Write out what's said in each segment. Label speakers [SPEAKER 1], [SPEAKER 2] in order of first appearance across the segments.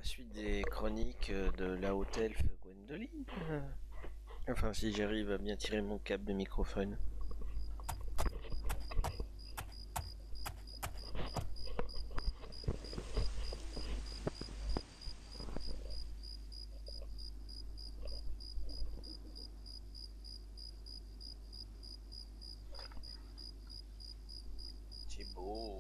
[SPEAKER 1] suite des chroniques de la haute elfe Gwendoline. Enfin, si j'arrive à bien tirer mon câble de microphone. C'est beau.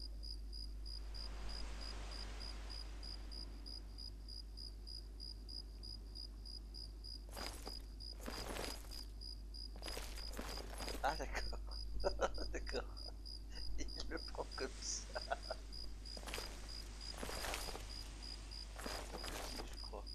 [SPEAKER 1] Ah d'accord, d'accord. Il le prend comme ça. Je crois.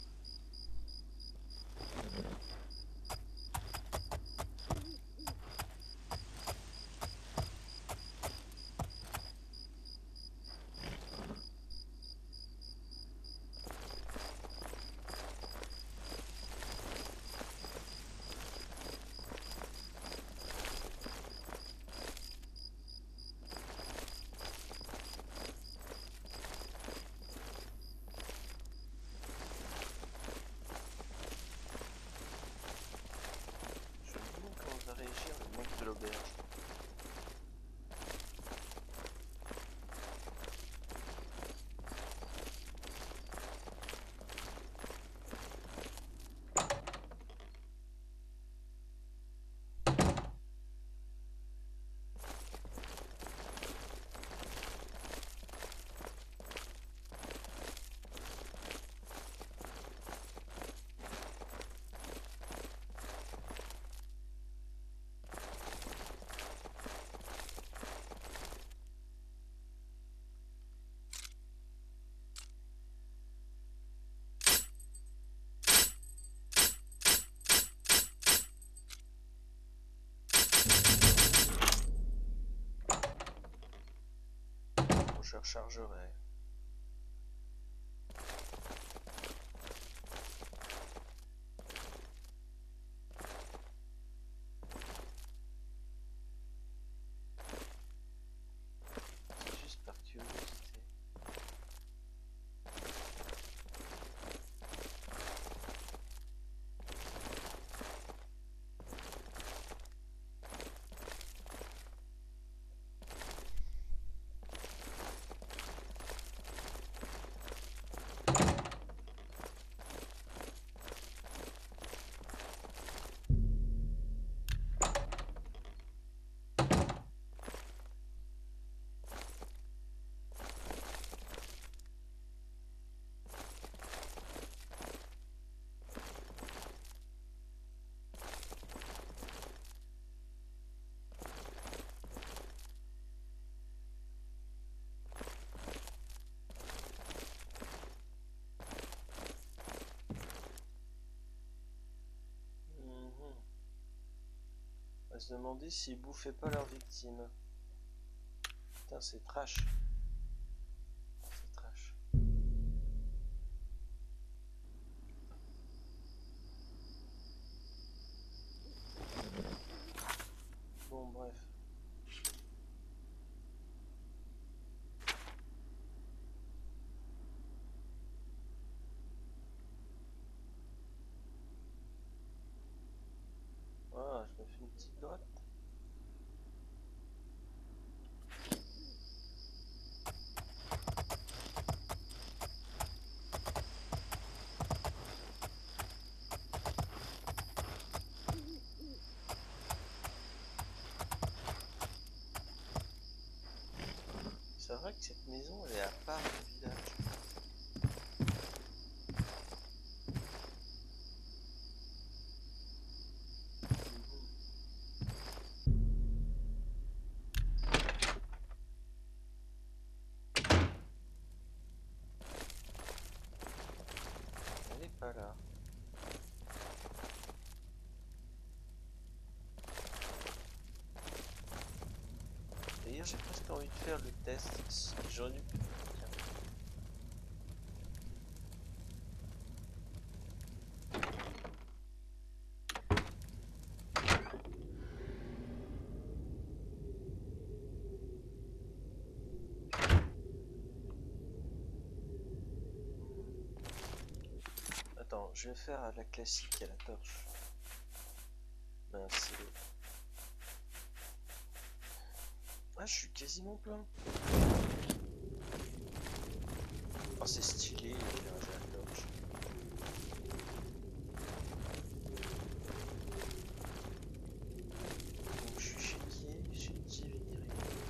[SPEAKER 1] Je me demande comment va réagir le mec de l'auberge. Bon, je rechargerai. C'est juste par curiosité. On va se demander s'ils bouffaient pas leurs victimes. Putain, c'est trash. C'est trash. Bon, bref. Ah, je me fais une petite droite. C'est vrai que cette maison, elle est à part du village. Elle est pas là. D'ailleurs, j'ai presque envie de faire le test. J'aurais dû. je vais faire à la classique à la torche. Mince. Ah, je suis quasiment plein. Oh, c'est stylé l'éclairage à la torche. Donc je suis chez qui? Chez Divinity.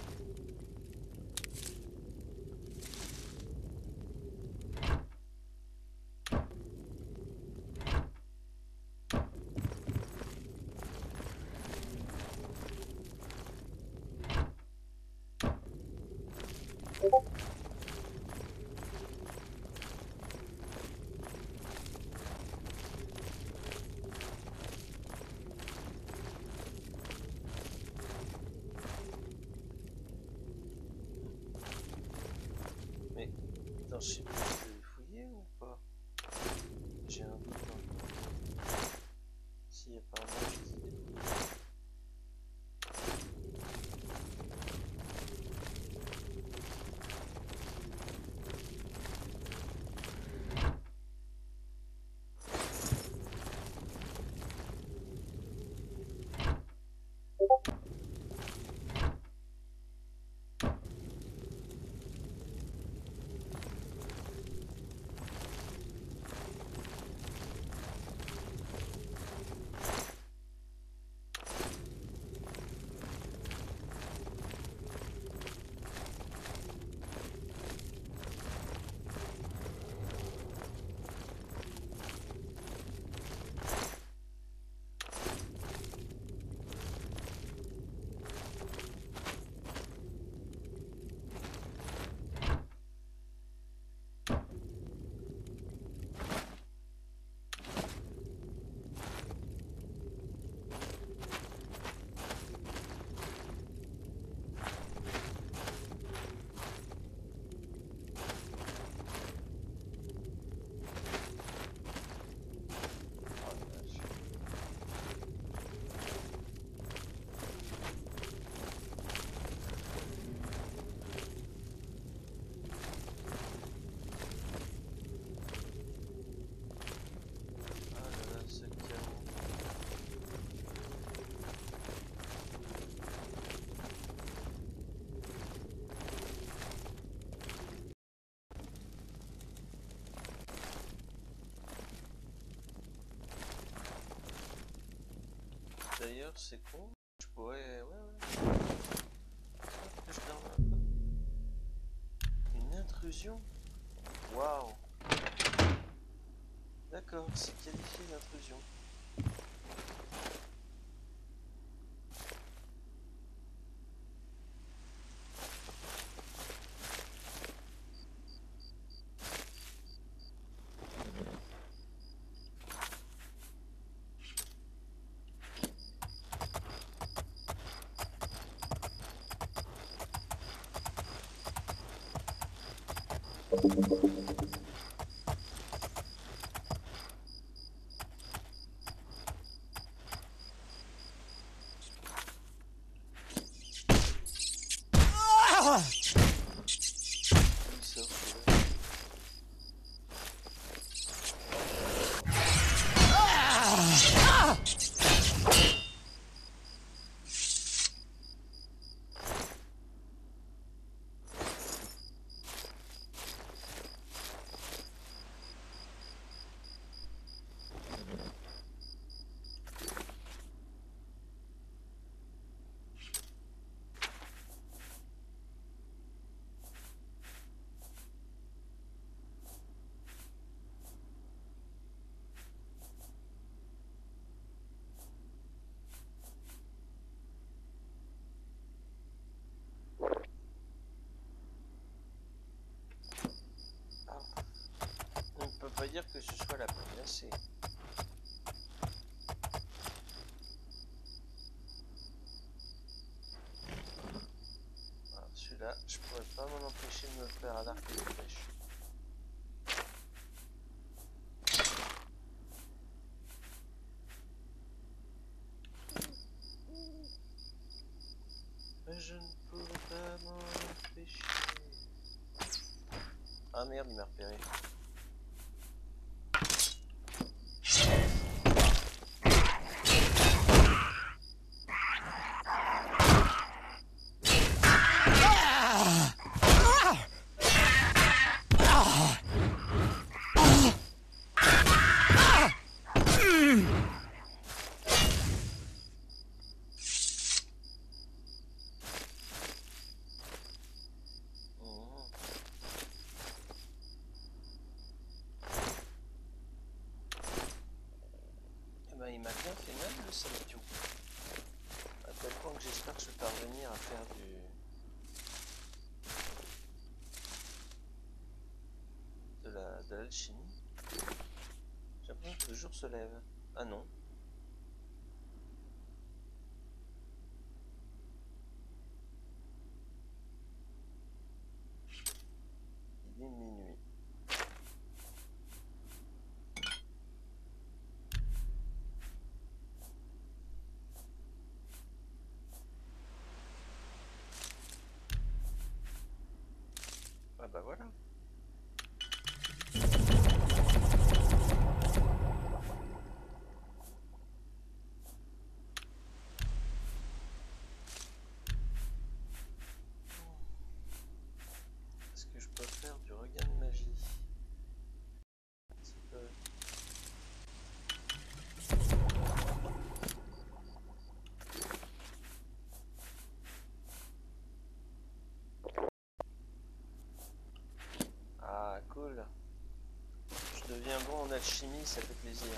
[SPEAKER 1] Mais attends, je sais pas si je vais les fouiller ou pas. J'ai un doute un peu. Si apparemment je les ai défouillés. D'ailleurs, c'est con. Je pourrais. Ouais. Que je dorme un peu. Une intrusion? Waouh! D'accord, c'est qualifié d'intrusion. On ne peut pas dire que ce soit la panacée. Voilà, celui-là, je pourrais pas m'en empêcher de me le faire à l'arc et de flèche. Mais je ne pourrais pas m'en empêcher. Ah merde, il m'a repéré. j'espère que je vais parvenir à faire de l'alchimie. J'ai l'impression que le jour se lève. Ah non. Il est minuit. Ah bah voilà. Est-ce que je peux faire du regain de magie? Un petit peu. Ah cool. Je deviens bon en alchimie, ça fait plaisir.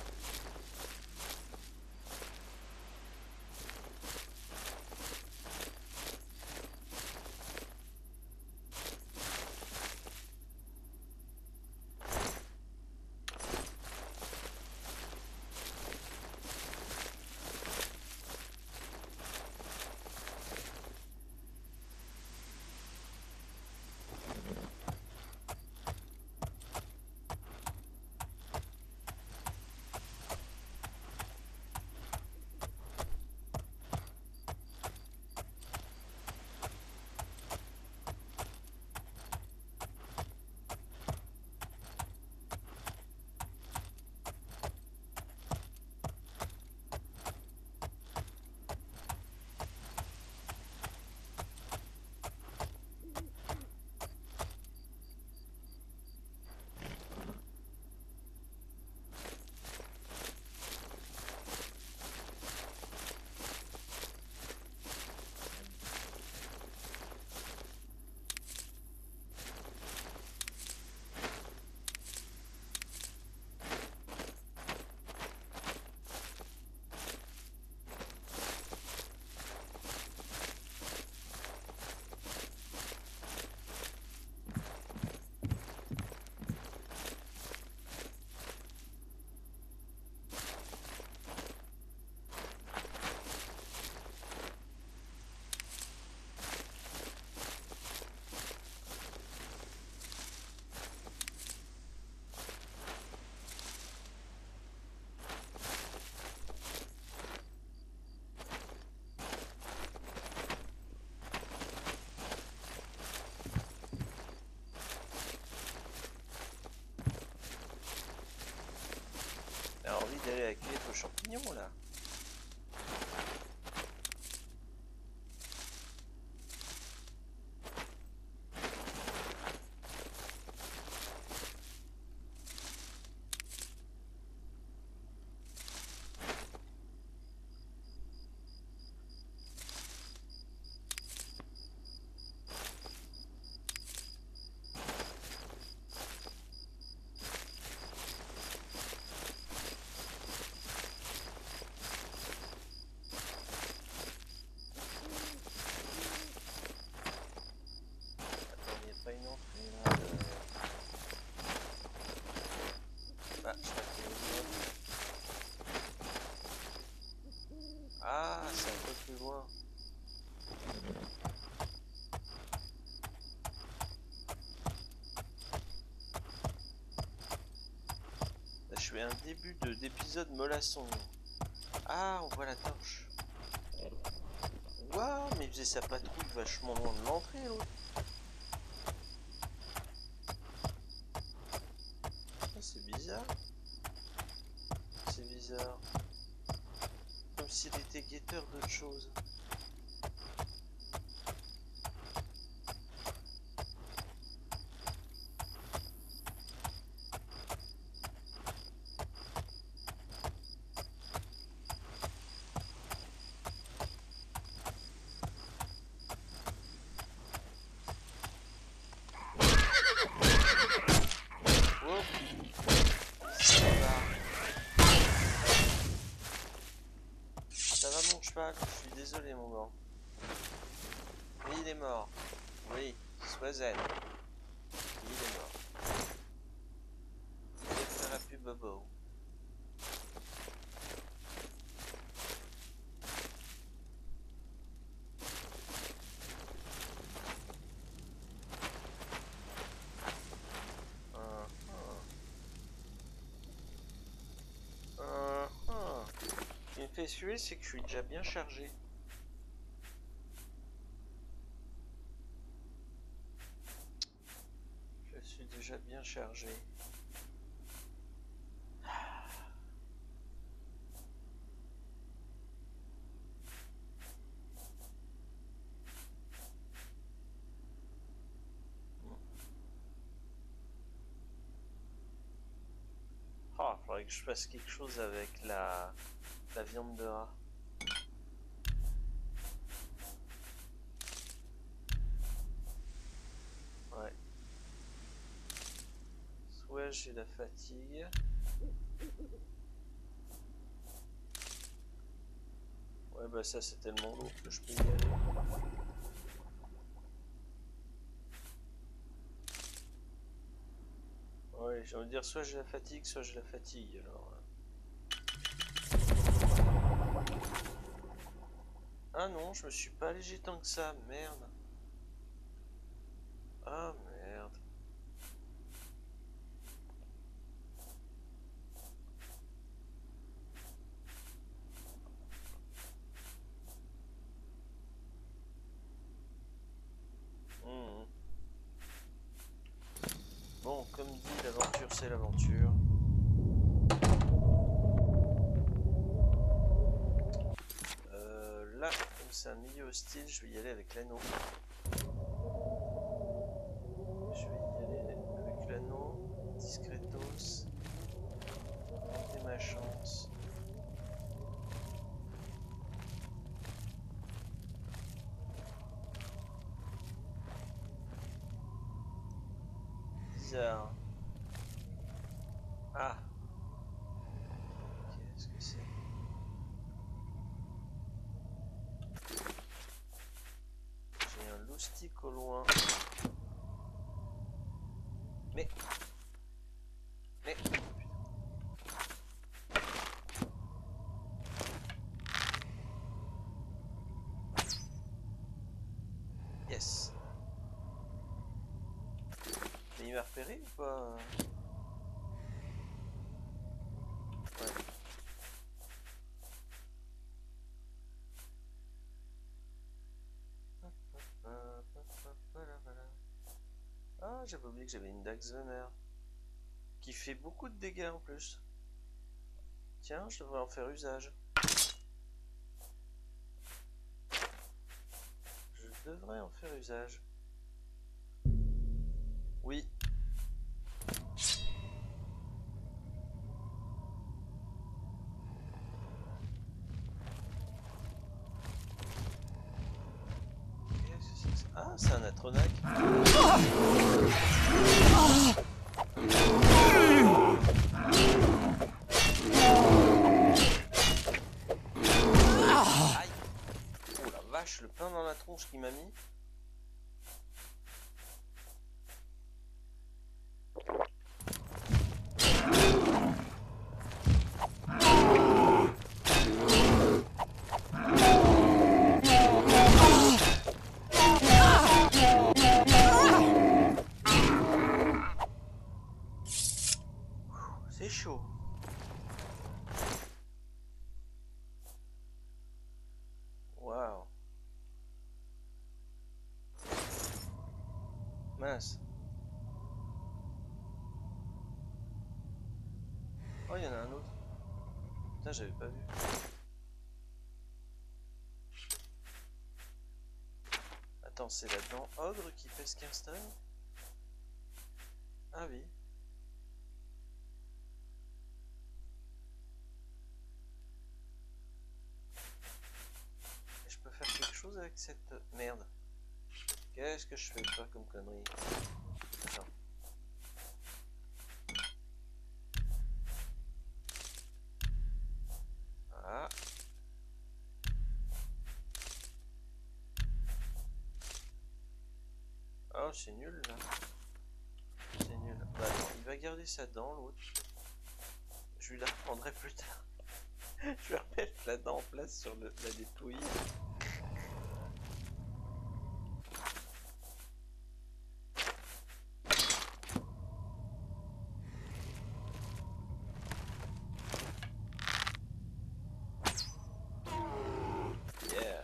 [SPEAKER 1] J'ai envie d'aller à la cueillette aux champignons là. Attends, il n'y a pas une entrée là Ah, je crois qu'il y a une autre. Ah, c'est un peu plus loin. Là, je suis à un début d'épisode mollasson. Ah, on voit la torche. Waouh, mais il faisait sa patrouille vachement loin de l'entrée l'autre. Ah, c'est bizarre. C'est bizarre. Comme s'il était guetteur d'autre chose. Oh, ça va. Ça va mon cheval, je suis désolé mon gars. est mort. Oui, soit zen. Il est mort. Il ne fera plus bobo. Ce qui me fait suer, c'est que je suis déjà bien chargé. Je suis déjà bien chargé. Oh, il faudrait que je fasse quelque chose avec la viande de rat. Ouais. Soit j'ai la fatigue. Ouais, bah ça c'est tellement lourd que je peux y aller. Ouais, j'ai envie de dire soit j'ai la fatigue, soit j'ai la fatigue. Alors. Ah non, je me suis pas allégé tant que ça, merde. Ah merde. Mmh. Bon, comme dit, l'aventure c'est l'aventure. Là, comme c'est un milieu hostile, je vais y aller avec l'anneau. Je vais y aller avec l'anneau, discretos, tenter ma chance. Bizarre. Ah. Qu'est-ce que c'est? J'ai un loustic au loin. Mais... Yes. Mais il m'a repéré ou pas? Ouais. Ah, j'avais oublié que j'avais une Daxvener. Qui fait beaucoup de dégâts en plus. Tiens, je devrais en faire usage. Je devrais en faire usage. Oui. Qu'est-ce que c'est que ça? Ah, c'est un Atronac. Aïe. Oh la vache, le pain dans la tronche qu'il m'a mis. C'est chaud. Waouh. Mince. Oh, il y en a un autre. Putain, j'avais pas vu. Attends, c'est la dent ogre qui fait ce qu'installe? Ah oui. Et je peux faire quelque chose avec cette merde. Qu'est-ce que je fais pas comme connerie? Attends. Ah. Oh, c'est nul là. C'est nul. Bah attends, il va garder sa dent l'autre. Je lui la reprendrai plus tard. Je vais remettre la dent en place sur la dépouille. Yeah.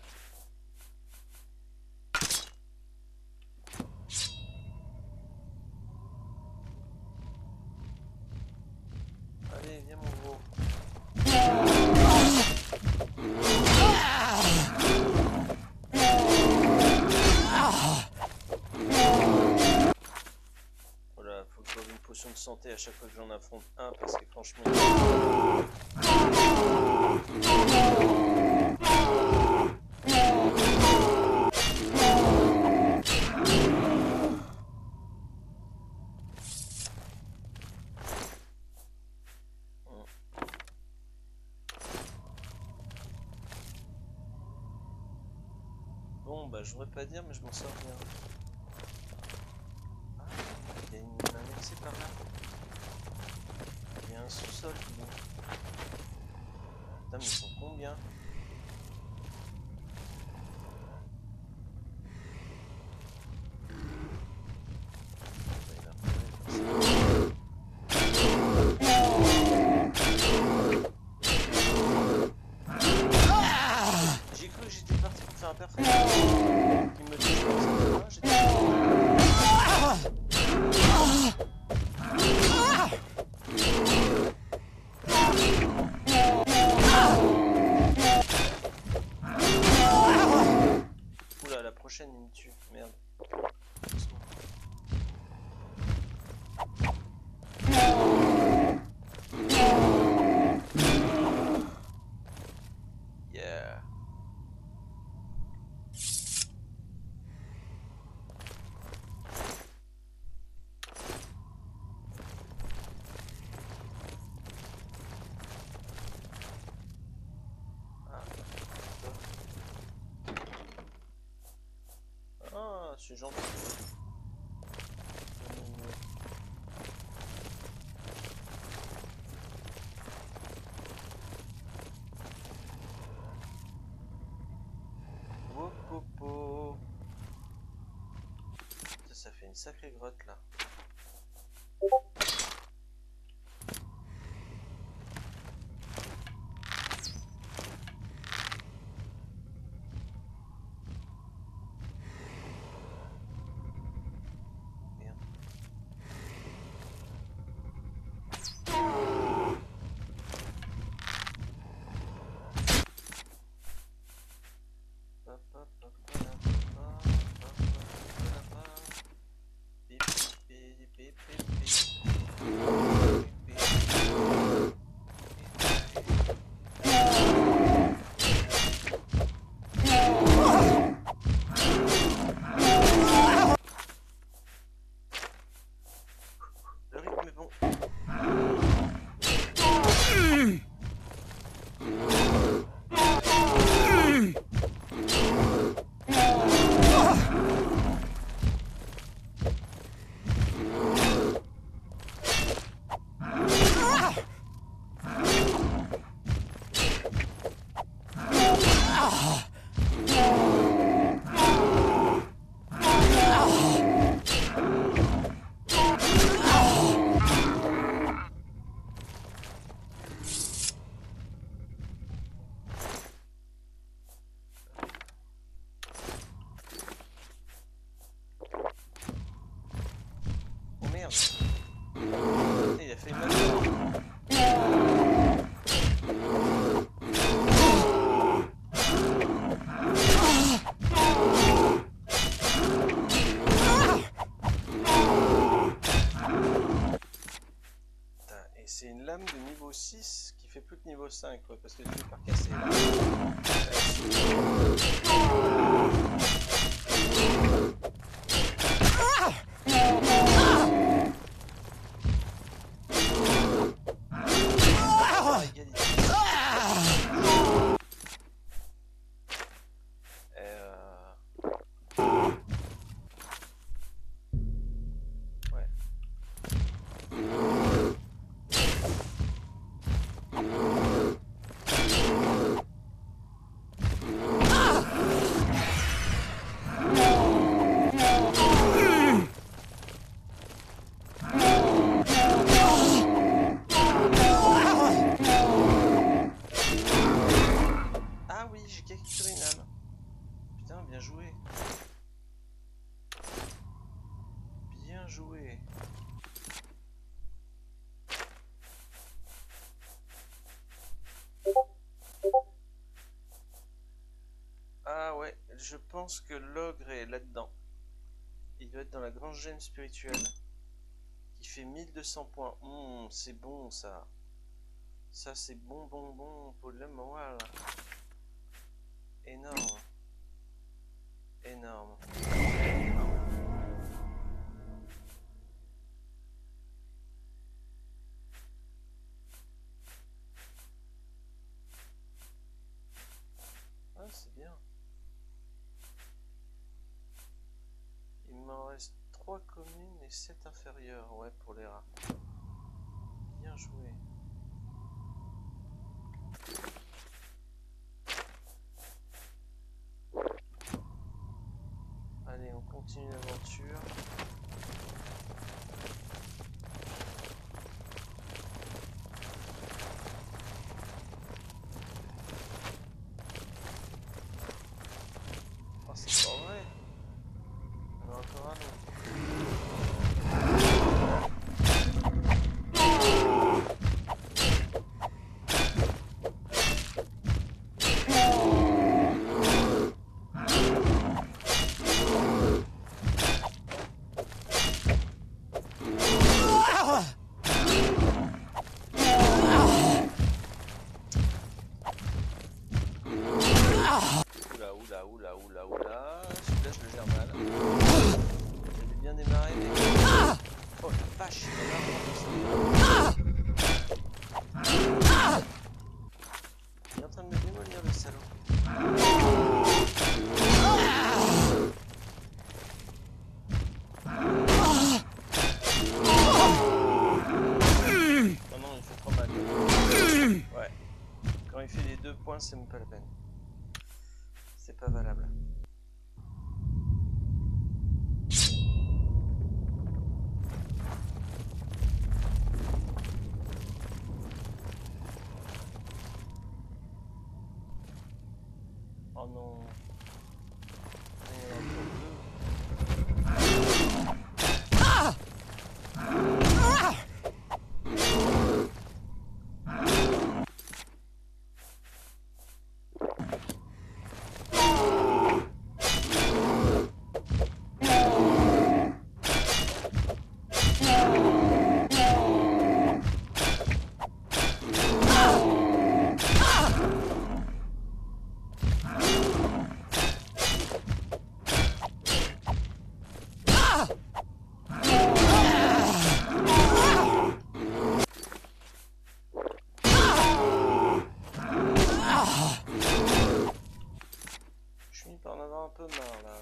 [SPEAKER 1] Allez, viens mon gros. Voilà, faut que je boive une potion de santé à chaque fois que j'en affronte un parce que franchement... Bon bah je voudrais pas dire mais je m'en sors bien. Ah, il y a un accès par là. Il y a un sous-sol dis donc. Putain mais ils sont combien? J'ai cru que j'étais parti pour faire un personnage. Il me dit que j'étais... Oula, la prochaine il me tue, merde. Yeah. Ah, c'est gentil. Wopopo. Ça fait une sacrée grotte là. Le rythme est bon. Oh merde. Il a fait mal. Et c'est une lame de niveau 6 qui fait plus que niveau 5, ouais, parce que je vais pas casser. Bien joué. Bien joué. Ah ouais, je pense que l'ogre est là-dedans. Il doit être dans la grande gemme spirituelle. Qui fait 1200 points. C'est bon ça. Ça c'est bon pour le moral. Énorme. Énorme. Ah c'est bien. Il m'en reste 3 communes et 7 inférieures. Ouais pour les rats. Bien joué. Allez, on continue l'aventure. Oh, c'est pas vrai. Il y en a encore un autre. Oula, celui-là je le gère mal. J'avais bien démarré mais... Oh la vache, il est en train de me démolir le salaud. Oh non, il fait trop mal. Ouais. Quand il fait les 2 points, c'est même pas la peine. C'est pas valable. Oh non. Il y en a encore 2. Je finis par en avoir un peu marre là.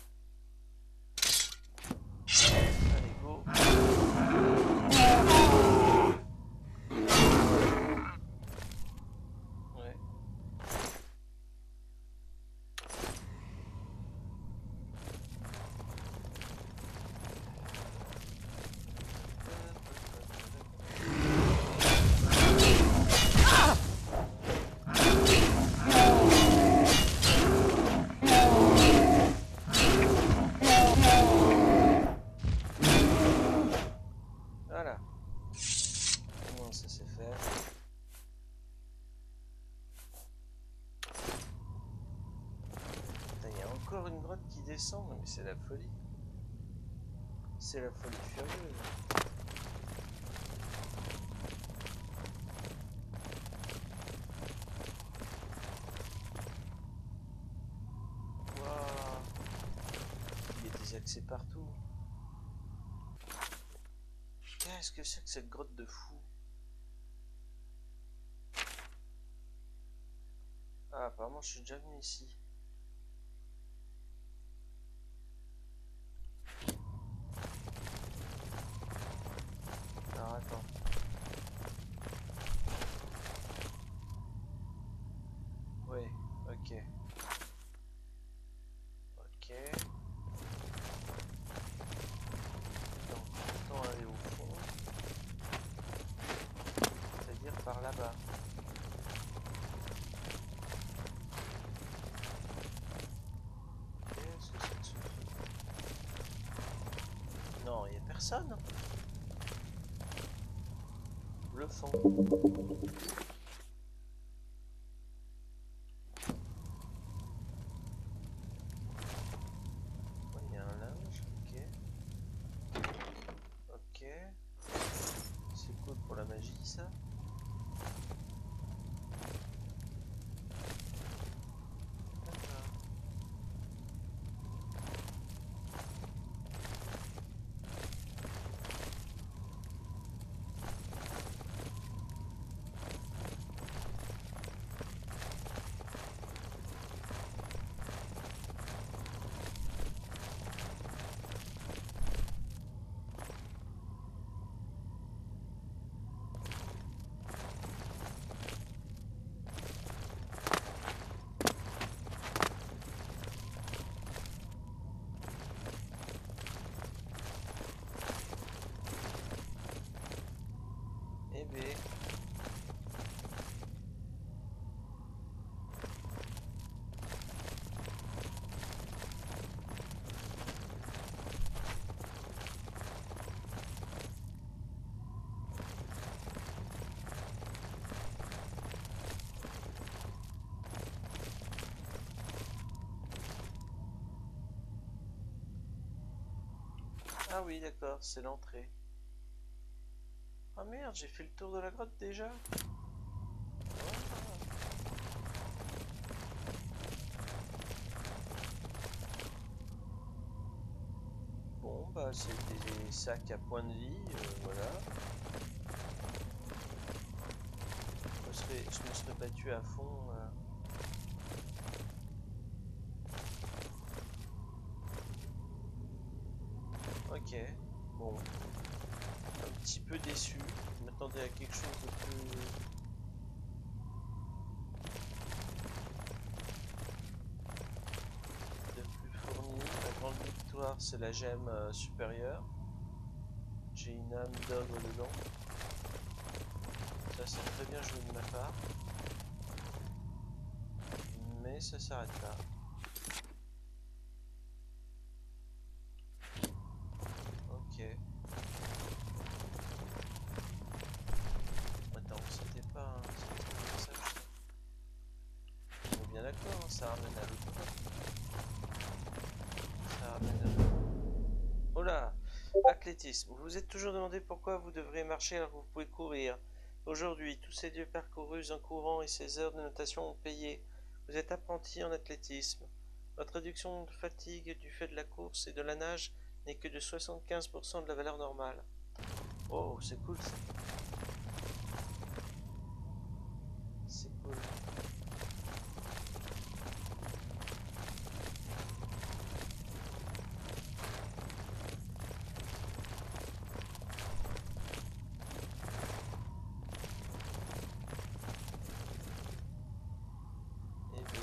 [SPEAKER 1] Allez, go. Ouais. Voilà. Au moins ça c'est fait. Putain, il y a encore une grotte qui descend, mais c'est la folie. C'est la folie furieuse. Waouh. Il y a des accès partout. Qu'est-ce que c'est que cette grotte de fou? Ah, apparemment je suis déjà venu ici. Alors attends. Oui, ok. Ok. Donc, autant aller au fond. C'est-à-dire par là-bas. personne. Bluffant. Il y a un linge, ok. Ok. C'est cool pour la magie ça. Eh bien. Ah oui, d'accord, c'est l'entrée. Ah merde, j'ai fait le tour de la grotte déjà. Bon, bah c'est des sacs à points de vie, voilà. Je me serais battu à fond. Ok, bon. Un petit peu déçu. Je m'attendais à quelque chose de plus fourni. La grande victoire, c'est la gemme supérieure. J'ai une âme d'ogre dedans. Ça, c'est très bien joué de ma part. Mais ça s'arrête là. Ok. Attends, c'était pas un message. On est bien d'accord, hein, ça ramène à l'autre côté. Ça ramène à... Oh là! Athlétisme. Vous vous êtes toujours demandé pourquoi vous devriez marcher alors que vous pouvez courir. Aujourd'hui, tous ces lieux parcourus en courant et ces heures de natation ont payé. Vous êtes apprenti en athlétisme. Votre réduction de fatigue du fait de la course et de la nage n'est que de 75% de la valeur normale. Oh, c'est cool ça. C'est cool. Eh bien.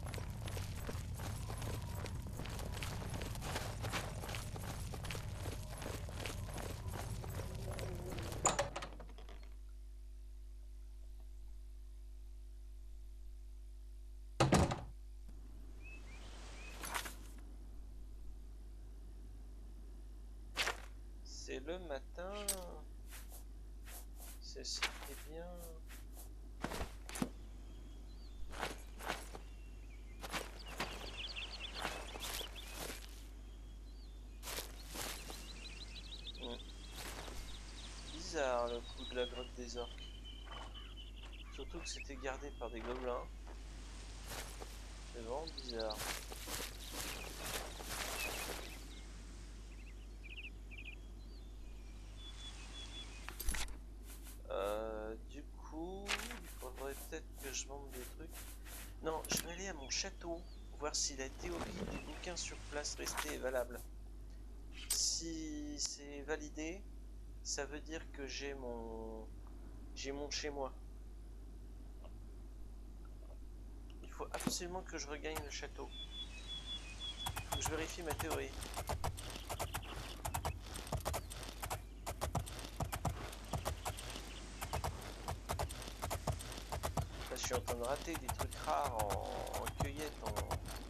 [SPEAKER 1] C'est le matin. C'est ça qui est bien. Bizarre le coup de la grotte des orques. Surtout que c'était gardé par des gobelins. C'est vraiment bizarre. Du coup, il faudrait peut-être que je vende des trucs. Non, je vais aller à mon château, voir si la théorie des bouquins sur place restée est valable. Si c'est validé, ça veut dire que j'ai mon chez moi. Il faut absolument que je regagne le château. Faut que je vérifie ma théorie. Là, je suis en train de rater des trucs rares en cueillette,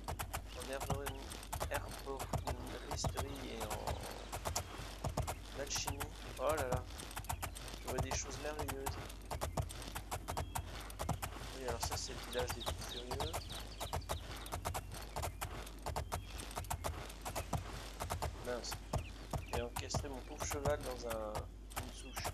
[SPEAKER 1] en herboristerie et en merveilleuse. Oui, alors ça c'est le village des fous furieux. Mince. J'ai encastré mon pauvre cheval dans une souche.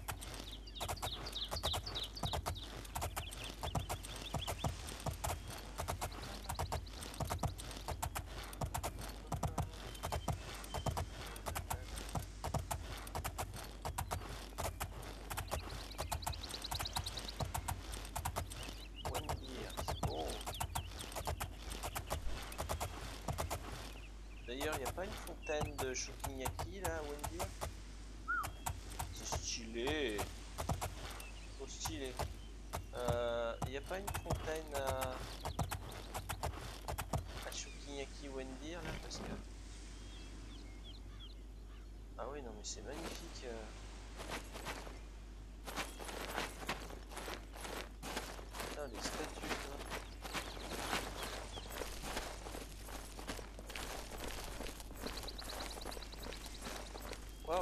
[SPEAKER 1] D'ailleurs, il n'y a pas une fontaine de Chokinyaki là, Wendy? C'est stylé. Trop stylé. Il n'y a pas une fontaine à Chokinyaki Wendy là parce que. Ah oui, non, mais c'est magnifique. Putain, les statues, quoi. Waouh!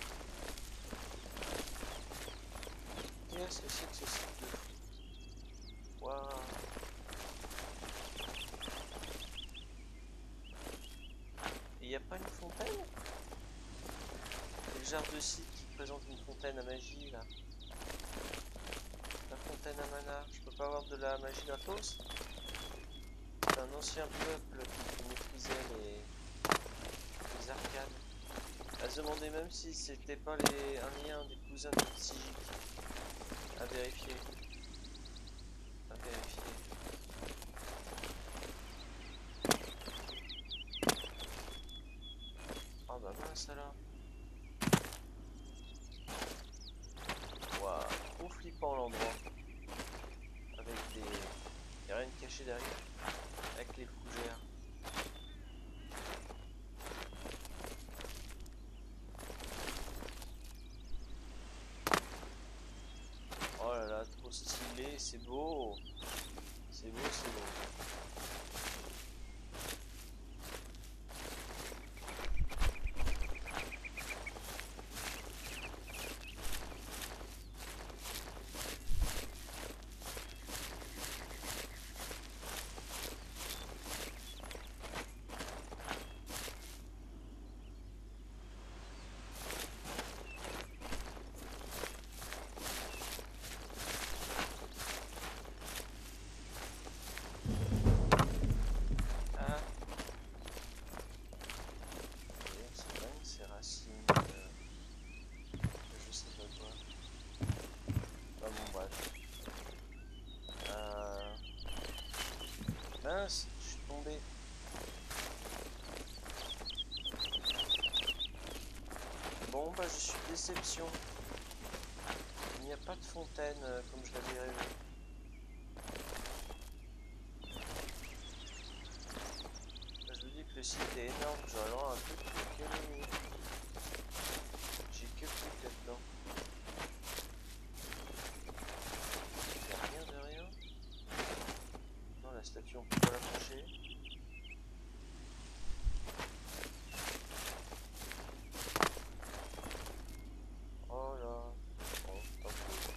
[SPEAKER 1] Qu'est-ce que c'est que ce site de fou? Waouh! Et il n'y a pas une fontaine? C'est le genre de site qui présente une fontaine à magie là. La fontaine à mana. Je peux pas avoir de la magie gratos? C'est un ancien peuple qui maîtrisait les arcanes. À se demander même si c'était pas un lien des cousins de Psychique. À vérifier. À vérifier. Ah bah mince alors. Waouh, trop flippant l'endroit. Avec des... Y'a rien de caché derrière. Avec les fougères. Oh là là, trop stylé, c'est beau. C'est beau, c'est beau. Mince, je suis tombé. Bon bah je suis déception. Il n'y a pas de fontaine comme je l'avais rêvé. Je vous dis que le site est énorme, j'aurais vraiment un truc que mini. J'ai que clic là-dedans. Il n'y a rien de rien. Non, la statue on peut pas l'approcher. Oh là. Bon, tant pis.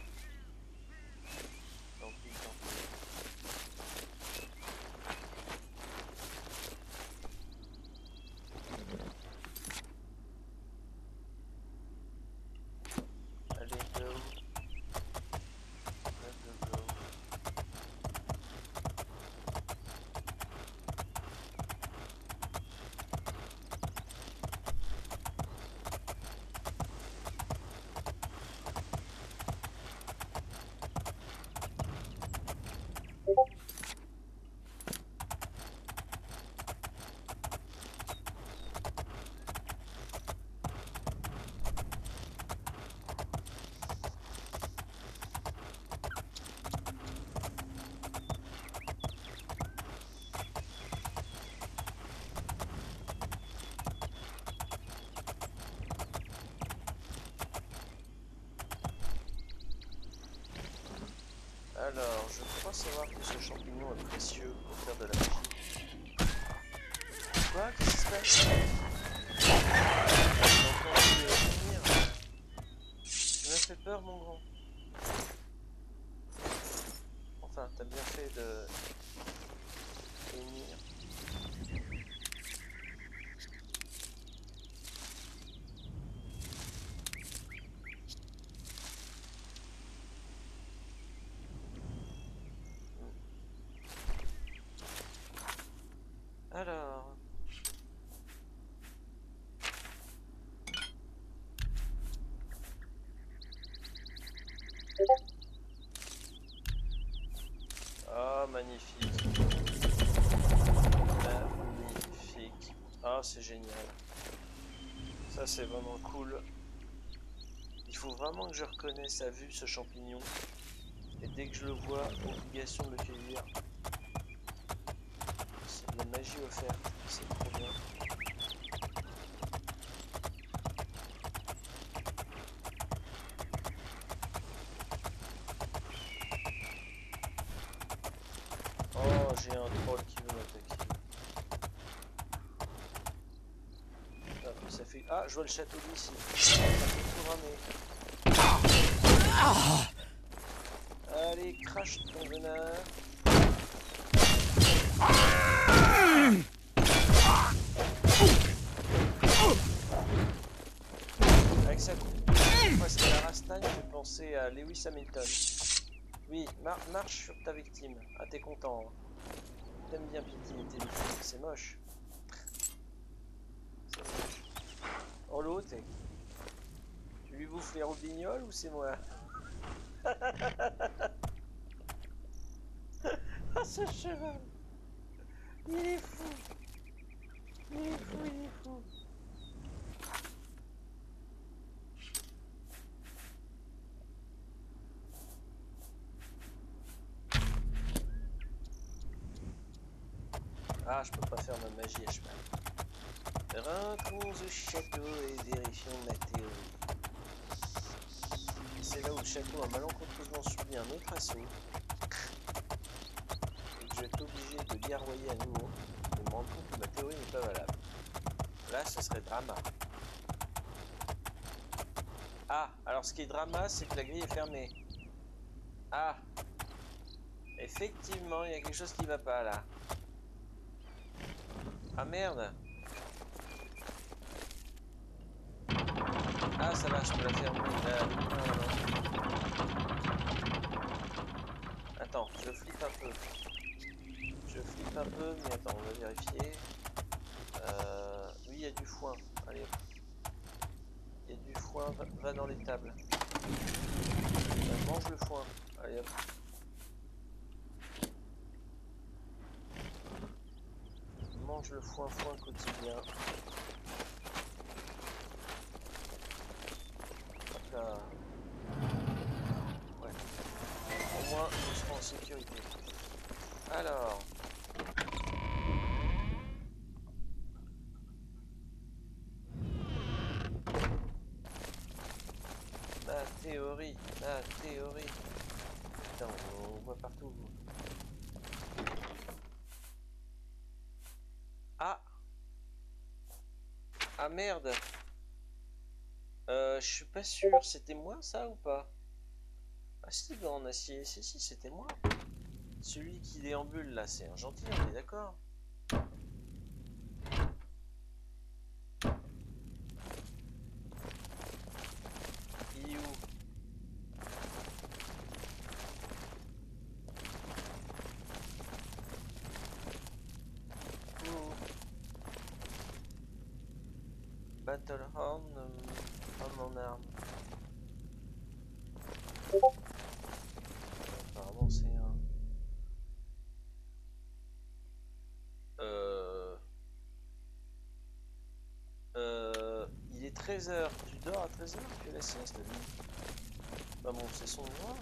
[SPEAKER 1] Tant pis, tant pis. Allez, go. Go, go, go. Alors, je crois savoir que ce champignon est précieux pour faire de la magie. Quoi? Qu'est-ce qui se passe? J'ai encore envie de revenir. Tu m'as fait peur, mon grand. Ah, magnifique. Magnifique. Ah, c'est génial. Ça, c'est vraiment cool. Il faut vraiment que je reconnaisse à vue ce champignon. Et dès que je le vois, obligation de le cueillir. C'est de la magie offerte. C'est trop bien. Oh, j'ai un troll qui veut m'attaquer. Ah, ça fait... Ah, je vois le château d'ici. Ça fait tout ramer. Allez, crache ton venin. Avec sa coupe parce que la rastagne fait penser à Lewis Hamilton. Oui, marche sur ta victime. Ah, t'es content. Hein. T'aimes bien piquer tes victimes. C'est moche. C'est moche. Oh l'autre, tu lui bouffes les roubignoles ou c'est moi? Ah, ce cheval. Il est fou. Il est fou, il est fou. Ah, je peux pas faire ma magie à cheval. Rentrons au château et vérifions ma théorie. C'est là où le château a malencontreusement subi un autre assaut. Et que je vais être obligé de guerroyer à nouveau. Et me rendre compte que ma théorie n'est pas valable. Là, ce serait drama. Ah, alors ce qui est drama, c'est que la grille est fermée. Ah, effectivement, il y a quelque chose qui va pas là. Ah merde. Ah, ça va, je peux la fermer. Attends, je flippe un peu. Je flippe un peu, mais attends, on va vérifier. Oui, il y a du foin. Allez, il y a du foin, va dans les tables. Mange le foin. Allez hop. Mange le foin quotidien. Hop là. Ouais. Au moins, on sera en sécurité. Alors. Ma théorie. Putain, on voit partout. Ah. Ah merde. Je suis pas sûr. C'était moi ça ou pas? Ah si, en acier. Si, c'était moi. Celui qui déambule là, c'est un gentil, on est d'accord? Il est où? Battlehorn, homme en armes. Apparemment c'est un... Il est 13h. Tu dors à 13h? Tu fais la sieste, lui? Bah bon, c'est son droit.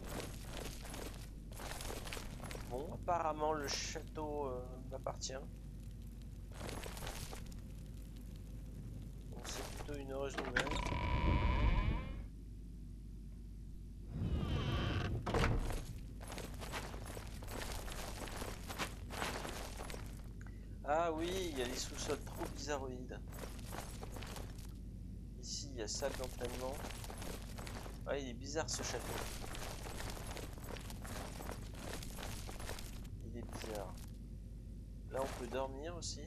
[SPEAKER 1] Bon, apparemment le château m'appartient. Donc c'est plutôt une heureuse nouvelle. Ah oui, il y a des sous-sols trop bizarroïdes. Ici, il y a salle d'entraînement. Ah, il est bizarre ce château. Il est bizarre. Là, on peut dormir aussi.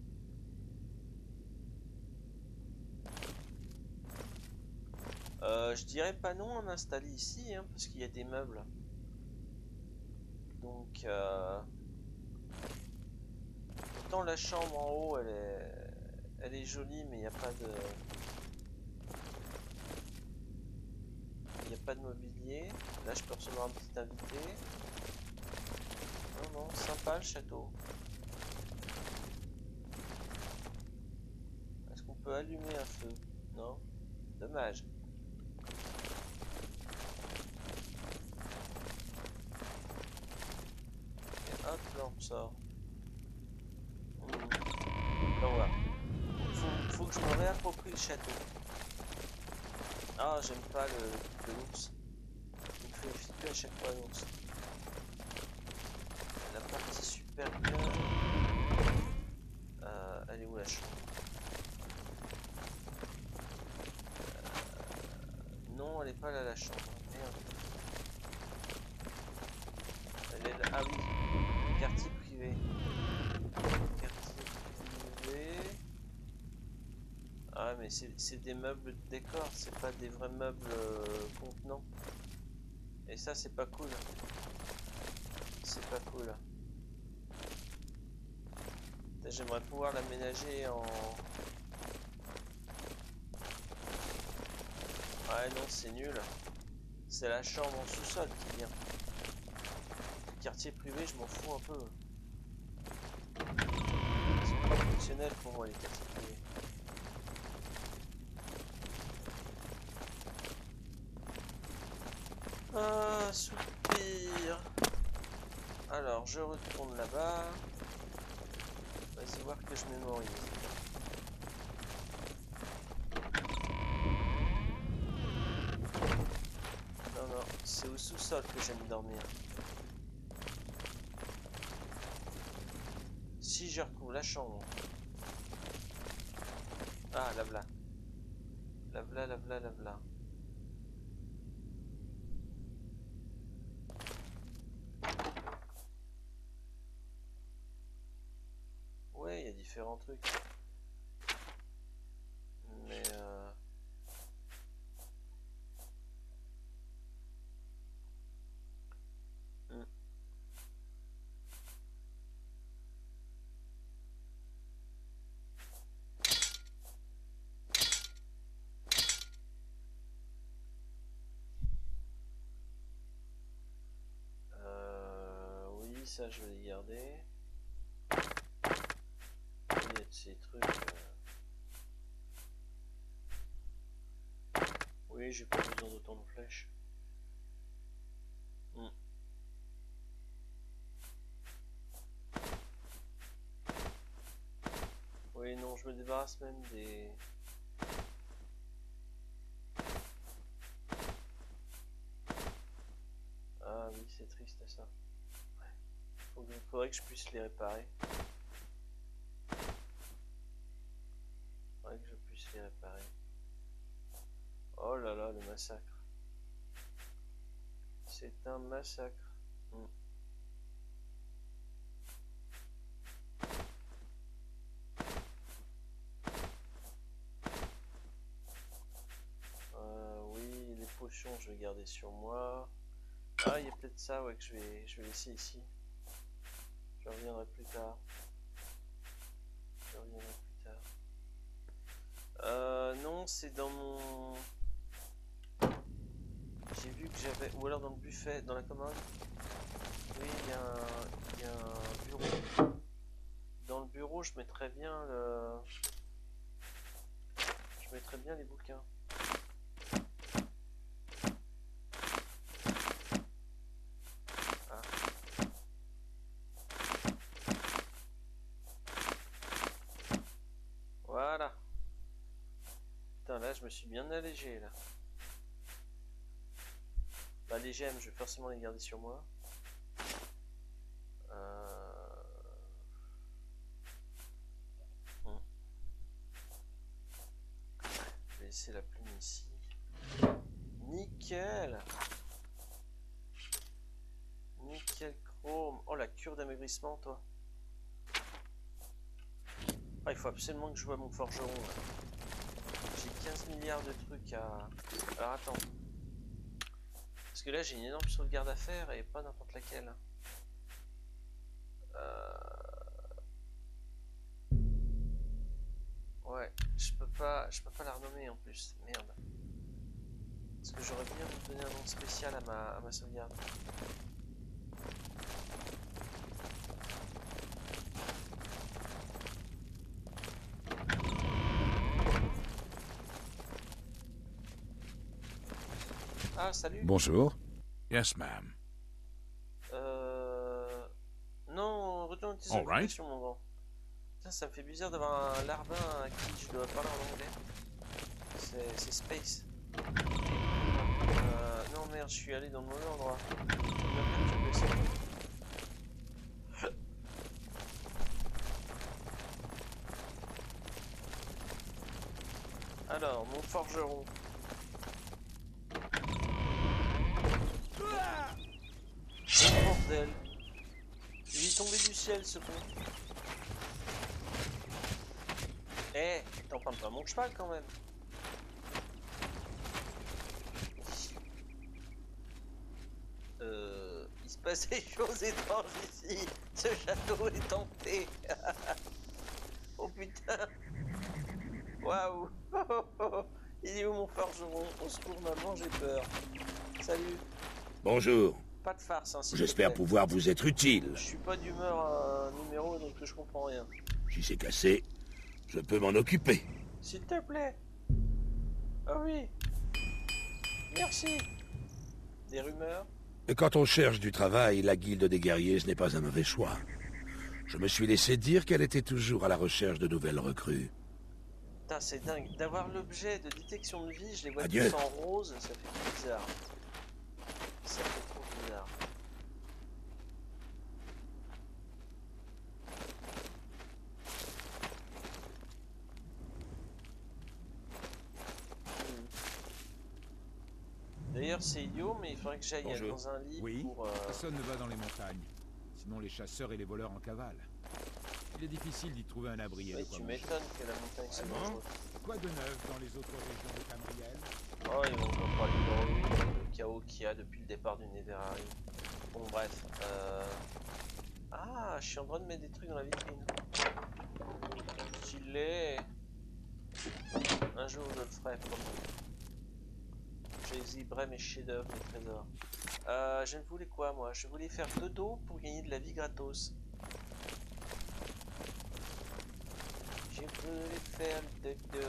[SPEAKER 1] Je dirais pas non à m'installer ici, hein, parce qu'il y a des meubles. Donc, autant la chambre en haut, elle est jolie, mais il n'y a pas de... Il n'y a pas de mobilier. Là, je peux recevoir un petit invité. Non, non, sympa le château. Est-ce qu'on peut allumer un feu? Non? Dommage. Et hop, là on sort. Donc voilà. Faut que je me réapproprie le château. Ah, j'aime pas l'ours. Il me fait flipper à chaque fois l'ours. La partie supérieure. Elle est où la chambre? Non, elle est pas là la chambre. Merde. Elle est là. Ah oui. Quartier privé. Quartier privé. Ah mais c'est des meubles de décor, c'est pas des vrais meubles contenants. Et ça c'est pas cool. C'est pas cool. J'aimerais pouvoir l'aménager en... Ouais non c'est nul. C'est la chambre en sous-sol qui vient. Le quartier privé je m'en fous un peu. Ils sont pas fonctionnels pour moi les quartiers privés. Ah, soupir. Alors, je retourne là-bas. Vas-y voir que je mémorise. Non, non, c'est au sous-sol que j'aime dormir. Si je retrouve la chambre. Ah, la v'là. La v'là, la v'là, la v'là. Ouais, il y a différents trucs. Mais hmm. Oui, ça je vais les garder. Il y a de ces trucs. Oui, j'ai pas besoin d'autant de flèches. Hmm. Oui, non, je me débarrasse même des... Ah oui, c'est triste ça. Faudrait que je puisse les réparer. Faudrait que je puisse les réparer. Oh là là, le massacre. C'est un massacre. Hmm. Oui, les potions, je vais garder sur moi. Ah, il y a peut-être ça, ouais, que je vais laisser ici. Je reviendrai plus tard. Je reviendrai plus tard. Non, c'est dans mon... J'ai vu que j'avais... Ou alors dans le buffet, dans la commode. Oui, il y a un bureau. Dans le bureau, je mettrais bien le... Je mettrais bien les bouquins. Ah. Voilà. Putain, là, je me suis bien allégé, là. Bah, les gemmes, je vais forcément les garder sur moi. Je vais laisser la plume ici. Nickel. Nickel chrome. Oh, la cure d'amaigrissement, toi. Ah, il faut absolument que je voie mon forgeron. J'ai 15 milliards de trucs à... Alors, attends. Parce que là, j'ai une énorme sauvegarde à faire et pas n'importe laquelle. Ouais, je peux pas la renommer en plus. Merde. Parce que j'aurais bien me donner un nom spécial à ma sauvegarde. Ah, salut.
[SPEAKER 2] Bonjour.
[SPEAKER 3] Yes, ma'am.
[SPEAKER 1] Non, retourne tes
[SPEAKER 3] All right.
[SPEAKER 1] occupations, mon grand. Putain, ça me fait bizarre d'avoir un larbin à qui je dois parler en anglais. C'est Space. Non, merde, je suis allé dans le mauvais endroit. Alors, mon forgeron. Oh, bordel. Il est tombé du ciel, ce con. Eh, t'en parles pas mon cheval quand même. Il se passe des choses étranges ici. Ce château est hanté. Oh putain. Waouh. Il est où mon forgeron? Au secours maman, j'ai peur. Salut.
[SPEAKER 4] Bonjour.
[SPEAKER 1] Pas de farce, hein, s'il te
[SPEAKER 4] J'espère
[SPEAKER 1] plaît.
[SPEAKER 4] pouvoir vous être utile.
[SPEAKER 1] Je suis pas d'humeur numéro, donc je comprends rien.
[SPEAKER 4] Si c'est cassé, je peux m'en occuper.
[SPEAKER 1] S'il te plaît. Ah oui. Merci. Des rumeurs?
[SPEAKER 4] Et quand on cherche du travail, la guilde des guerriers, ce n'est pas un mauvais choix. Je me suis laissé dire qu'elle était toujours à la recherche de nouvelles recrues.
[SPEAKER 1] Putain, c'est dingue. D'avoir l'objet de détection de vie, je les vois
[SPEAKER 4] Adieu.
[SPEAKER 1] tous en rose, ça fait bizarre. Ça fait trop bizarre. D'ailleurs, c'est idiot, mais il faudrait que j'aille
[SPEAKER 4] Bonjour.
[SPEAKER 1] dans un lit
[SPEAKER 2] Oui.
[SPEAKER 1] pour...
[SPEAKER 2] Personne ne va dans les montagnes. Sinon les chasseurs et les voleurs en cavale. Il est difficile d'y trouver un abri et
[SPEAKER 1] Ouais,
[SPEAKER 2] de quoi
[SPEAKER 1] tu
[SPEAKER 2] manger.
[SPEAKER 1] m'étonnes que la montagne c'est
[SPEAKER 2] Vraiment
[SPEAKER 1] dangereux.
[SPEAKER 2] Quoi de neuf dans les autres régions de Cambriel?
[SPEAKER 1] Oh, ils vont encore parler de ruines, le chaos qu'il y a depuis le départ du Netherari. Bon, bref. Ah, je suis en train de mettre des trucs dans la vitrine. Stylé. Un jour, je le ferai, promis. J'exhiberai mes chefs-d'œuvre, mes trésors. Je ne voulais quoi, moi? Je voulais faire dodo pour gagner de la vie gratos. Je voulais faire dodo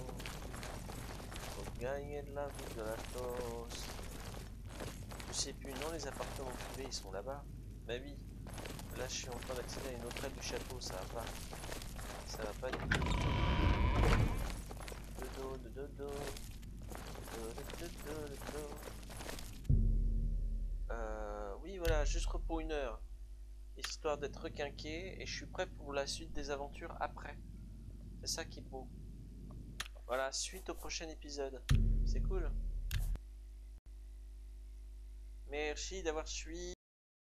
[SPEAKER 1] pour gagner de la vie gratos. Je sais plus, non, les appartements privés, ils sont là-bas. Bah oui. Là, je suis en train d'accéder à une autre aile du château, ça va pas. Ça va pas du tout. Dodo. Oui, voilà, juste repos 1 heure. Histoire d'être requinqué et je suis prêt pour la suite des aventures après. C'est ça qui est beau. Voilà, suite au prochain épisode. C'est cool. Merci d'avoir suivi.